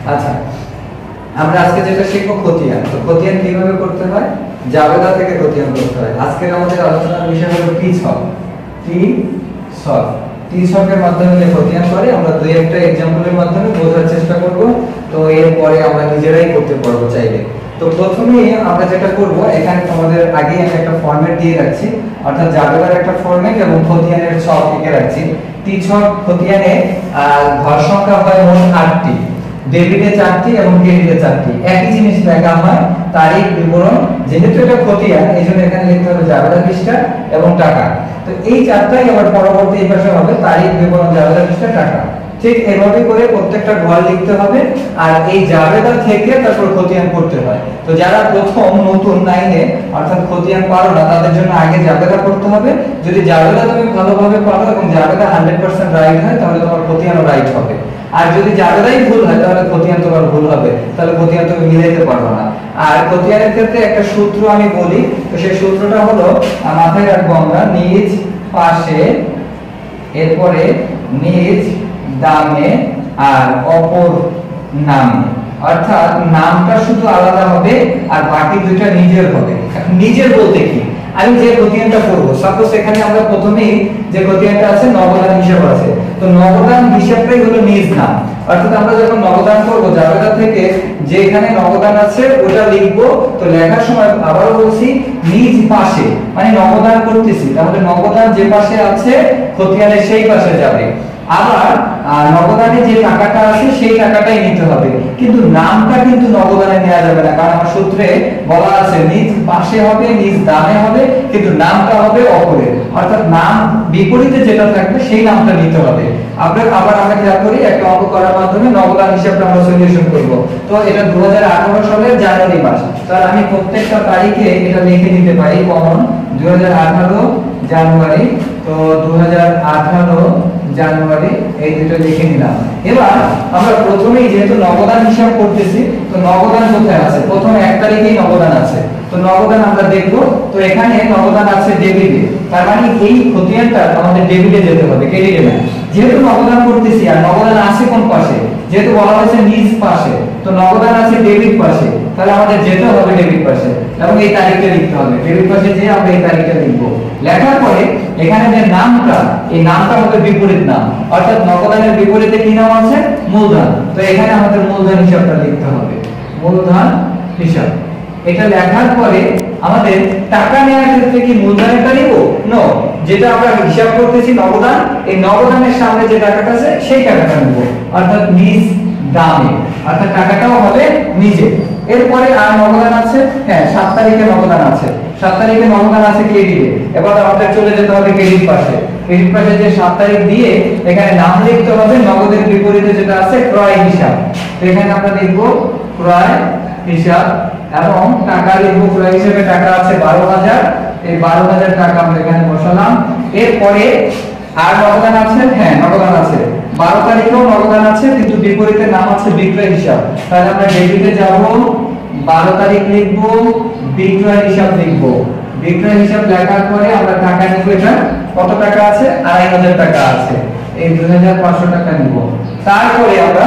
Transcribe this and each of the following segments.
আচ্ছা, আমরা আজকে যেটা শিখবো খতিয়ান। তো খতিয়ান কিভাবে করতে হয়, জাবেদা থেকে খতিয়ান করতে হয়। আজকের আমাদের আলোচনার বিষয় হলো টি ছক। টি ছকের মাধ্যমে খতিয়ান করে আমরা দুই একটা एग्जांपलের মাধ্যমে বোঝার চেষ্টা করব। তো এরপরে আমরা নিজেরাই করতে পারবো চাইলে। তো প্রথমেই আমরা যেটা করব, এখানে তোমাদের আগে আমি একটা ফরম্যাট দিয়ে রাখছি, অর্থাৎ জাবেদার একটা ফরম্যাট এবং খতিয়ানের ছক এঁকে রাখছি। টি ছক খতিয়ানে ঘর সংখ্যা হয় মোট 8টি, ডেবিটে 4টি এবং ক্রেডিটে 4টি। একই জিনিস লেখা হয় তারিখ, বিবরণ। যেহেতু এটা খতিয়ান, এইজন্য এখানে লিখতে হবে জাবেদা পৃষ্ঠা এবং টাকা। তো এই চারটাই আবার পরবর্তী এই পাশে হবে তারিখ, বিবরণ, জাবেদা পৃষ্ঠা, টাকা। ঠিক এভাবে করে প্রত্যেকটা ঘর লিখতে হবে। আর এই জাবেদা থেকে তারপর খতিয়ান করতে হয়। তো যারা প্রথম নতুন 9 অর্থাৎ খতিয়ান পারো না, তাদের জন্য আগে জাবেদা করতে হবে। যদি জাবেদা তুমি ভালোভাবে পারো এবং জাবেদা 100% রাইট হয়, তাহলে তোমার খতিয়ানও রাইট হবে। আর যদি জাবেদাই ভুল হয়, তাহলে খতিয়ান তোমার ভুল হবে, তাহলে খতিয়ান তুমি মিলাইতে পারবে না। আর খতিয়ানের ক্ষেত্রে একটা সূত্র আমি বলি, তো সেই সূত্রটা হলো, মাথায় রাখবো আমরা, নিজ পাশে, এরপরে নিজ দামে আর অপর নামে। অর্থাৎ নামটা শুধু আলাদা হবে আর বাকি দুইটা নিজের হবে। এখন নিজের বলতে কি, আমি যে খতিয়ানটা করব, সাপোজ এখানে আমরা প্রথমেই যে খতিয়ানটা আছে নগদান হিসাব আছে, তো নগদান হিসাবটাই হলো নিজ নাম। অর্থাৎ আমরা যখন নগদান করব, জাবেদা থেকে যে এখানে নগদান আছে ওটা লিখবো। তো লেখার সময় আবারও বলছি, নিজ পাশে মানে নগদান করতেছি, তাহলে নগদান যে পাশে আছে খতিয়ানের সেই পাশে যাবে। আবার নগদানে যে টাকাটা আছে সেই টাকাটাই নিতে হবে, কিন্তু নামটা কিন্তু নগদানে নেওয়া যাবে না, কারণ আমার সূত্রে বলা আছে নিজ পাশে হবে, নিজ দামে হবে, কিন্তু নামটা হবে অপরের। অর্থাৎ নাম বিপরীতে যেটা থাকবে সেই নামটা নিতে হবে। আবার আমরা খেয়াল করি, একটা অঙ্ক করার মাধ্যমে নগদান হিসাবটা আমরা সলিউশন করব। তো এটা 2018 সালের জানুয়ারি মাস, তাহলে আমি প্রত্যেকটা তারিখে এটা লিখে নিতে পারি কমন 2018 জানুয়ারি। তো 2018 জানুয়ারি এই দুটো লিখে নিলাম। এবার আমরা প্রথমেই যেহেতু নগদান হিসাব করতেছি, তো নগদান কোথায় আছে, প্রথম 1 তারিখেই নগদান আছে। তো নগদান আমরা দেখব। তো এখানে নগদান আছে ডেবিটে, তার মানে এই খতিয়ানটা আমাদের ডেবিটে যেতে হবে, ক্রেডিটে না। যেহেতু নগদান করতেছি আর নগদান আছে কোন পাশে, যেহেতু বলা হয়েছে নিজ পাশে, তো নগদান আছে ডেবিট পাশে, তাহলে আমাদের যেতে হবে ডেবিট পাশে এবং এই তারিখটা লিখতে হবে। ডেবিট পাশে যে আমরা এই তারিখটা লিখব। লেখার পরে এখানে যে নামটা, এই নামটা হবে বিপরীত নাম, অর্থাৎ নগদানের বিপরীতে কি নাম আছে, মূলধন। তো এখানে আমাদের মূলধন হিসাবটা লিখতে হবে, মূলধন হিসাব। এটা লেখার পরে আমাদের টাকা নেওয়ার ক্ষেত্রে কি মূলধনটা নিব, নো, যেটা আমরা হিসাব করতেছি নগদান, এই নগদানের সামনে যে টাকাটা আছে সেই টাকাটা নিব, অর্থাৎ নিজ দামে, অর্থাৎ টাকাটাও হবে নিজে। এরপরে আর নগদান আছে, হ্যাঁ 7 তারিখে নগদান আছে, 7 তারিখে নগদান আছে ক্রেডিটে। এবার আমাদের চলে যেতে হবে ক্রেডিট পাশে। ক্রেডিট পাশে যে 7 তারিখ দিয়ে এখানে নাম লিখতে হবে নগদের বিপরীতে যেটা আছে ক্রয় হিসাব। তো এখানে আমরা লিখব ক্রয় হিসাব এবং টাকা লিখব, ক্রয় হিসাবে টাকা আছে 12,000, এই 12,000 টাকা আমরা এখানে বসালাম। এরপরে আর নগদান আছে, হ্যাঁ নগদান আছে 12 তারিখেও নগদান আছে, কিন্তু বিপরীতে নাম আছে বিক্রয় হিসাব। তাহলে আমরা ডেবিটে যাব, 12 তারিখ লিখব, বিক্রয় হিসাব লিখব। বিক্রয় হিসাব লেখার পরে আমরা টাকা নিব, এটা কত টাকা আছে, 2,500 টাকা আছে, এই 2,500 টাকা নিব। তারপরে আমরা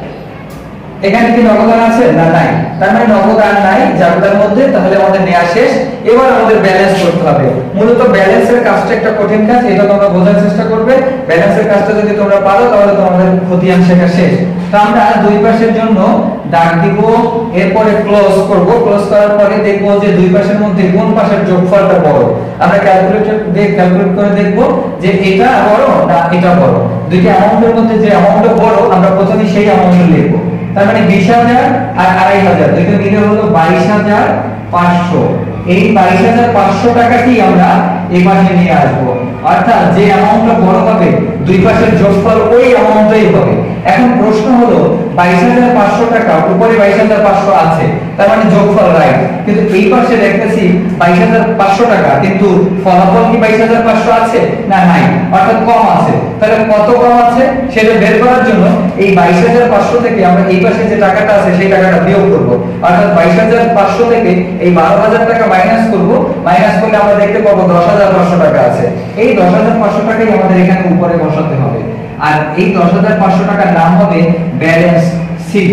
এখানে কি নগদান আছে না, নাই, তার মানে নগদান নাই জাবেদার মধ্যে, তাহলে আমাদের নেওয়া শেষ। এবার আমাদের ব্যালেন্স করতে হবে। মূলত ব্যালেন্সের কাজটা একটা কঠিন কাজ, এটা তোমরা বোঝার চেষ্টা করবে। ব্যালেন্সের কাজটা যদি তোমরা পারো তাহলে তোমাদের খতিয়ান শেখা শেষ। তো আমরা দুই পাশের জন্য দাগ দিব, এরপরে ক্লোজ করব। ক্লোজ করার পরে দেখব যে দুই পাশের মধ্যে কোন পাশের যোগফলটা বড়। আমরা ক্যালকুলেটর দিয়ে ক্যালকুলেট করে দেখব যে এটা বড় না এটা বড়। দুইটা অ্যামাউন্টের মধ্যে যে অ্যামাউন্টটা বড় আমরা প্রথমে সেই অ্যামাউন্ট লিখব। তার মানে 20,000 আর 2,500 দুটো মিলে হলো 22,500। এই 22,500 টাকাটি আমরা এই পাশে নিয়ে আসব। অর্থাৎ যে অ্যামাউন্টটা বড় হবে দুই পাশের যোগফল ওই অ্যামাউন্টটাই হবে। এখন প্রশ্ন হলো 22,500 টাকা, উপরে 22,500 আছে, তার মানে যোগফল রাইট, কিন্তু এই পাশে দেখতেছি 22,500 টাকা, কিন্তু ফলাফল কি 22,500 আছে না, নাই, অর্থাৎ কম আছে। তাহলে কত কম আছে সেটা বের করার জন্য এই 22,500 থেকে আমরা এই পাশে যে টাকাটা আছে সেই টাকাটা বিয়োগ করব। অর্থাৎ 22,500 থেকে এই 12,000 টাকা মাইনাস করব। মাইনাস করলে আমরা দেখতে পাবো 10,500 টাকা আছে। এই 10,500 টাকাই আমাদের এখানে উপরে বসাতে হবে। আর এই 10,500 টাকার নাম হবে ব্যালেন্স সি।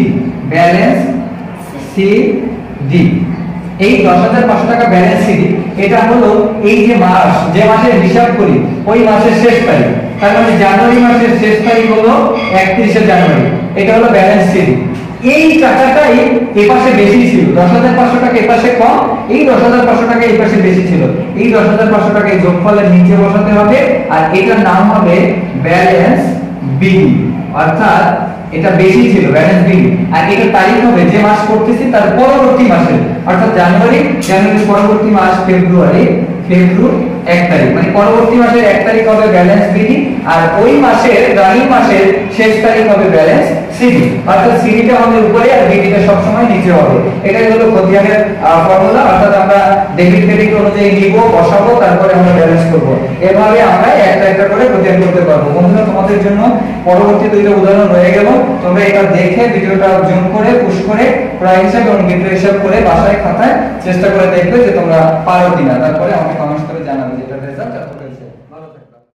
Balance CD. এই 10,500 টাকা ব্যালেন্স সিডি এটা হলো এই যে মাস, যে মাসের হিসাব করি ওই মাসের শেষ তারিখ, তার মানে জানুয়ারি মাসের শেষ তারিখ হলো 31শে জানুয়ারি, এটা হলো ব্যালেন্স সিডি। এই টাকাটাই এপাশে বেশি ছিল, 10,500 টাকা এপাশে কম, এই 10,500 টাকা এপাশে বেশি ছিল। এই 10,500 টাকা এই যোগফলের নিচে বসাতে হবে, আর এটার নাম হবে ব্যালেন্স বিডি, অর্থাৎ এটা বেশি ছিল ব্যালেন্স বিডি। আর এটা তারিখ হবে যে মাস করতেছি তার পরবর্তী মাসের, অর্থাৎ জানুয়ারির পরবর্তী মাস ফেব্রুয়ারি 1 তারিখ, মানে পরবর্তী মাসের 1 তারিখ হবে ব্যালেন্স বিডি, আর ওই মাসের রানিং মাসের শেষ তারিখ হবে ব্যালেন্স সিডি, অর্থাৎ সিডিটা হবে উপরে আর বিডিটা সব সময় নিচে হবে। এটাই হলো খতিয়ানের ফর্মুলা, অর্থাৎ আমরা ডেবিট ক্রেডিট অনুযায়ী নিব, বসাবো, তারপরে আমরা ব্যালেন্স করব। এভাবে আমরা একটা একটা করে খতিয়ান করতে পারবো। বন্ধুরা, তোমাদের জন্য পরবর্তী দুইটা উদাহরণ রয়ে গেল, তোমরা এটা দেখে ভিডিওটা জুম করে পুশ করে প্রায় হিসাব এবং বিক্রয় হিসাব করে বাসায় খাতায় চেষ্টা করে দেখবে যে তোমরা পারো কিনা, তারপরে আমাকে কমেন্টস করে জানাবে যেটা রেজাল্ট।